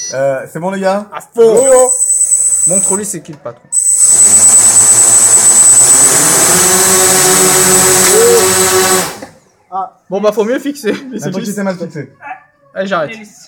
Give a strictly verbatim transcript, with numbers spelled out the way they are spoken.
Euh, c'est bon les gars? À fond. Montre-lui c'est qui le patron. Ah. Bon bah faut mieux fixer. Attends qu'il s'est mal fixé. Allez j'arrête.